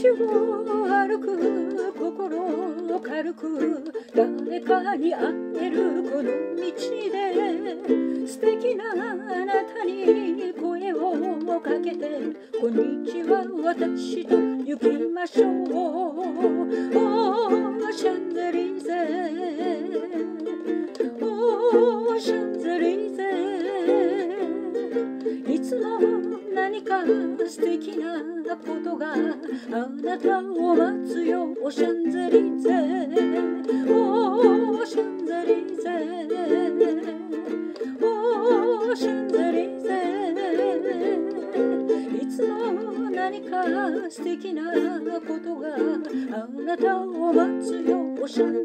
を歩く心軽く誰かに会えるこの道で素敵なあなたに声をかけてこんにちは私と行きましょう。シャンゼリゼシャンゼリゼいつも何か素敵なことがあなたを待つよシャンゼリゼシャンゼリゼシャンゼリゼいつも何か素敵なことがあなたを待つよシャンゼリゼ